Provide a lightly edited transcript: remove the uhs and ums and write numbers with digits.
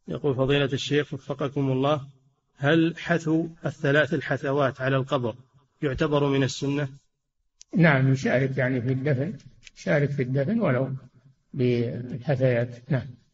يقول فضيلة الشيخ وفقكم الله، هل حثو الثلاث الحثوات على القبر يعتبر من السنة؟ نعم، يشارك يعني في الدفن، يشارك في الدفن ولو بالحثيات. نعم.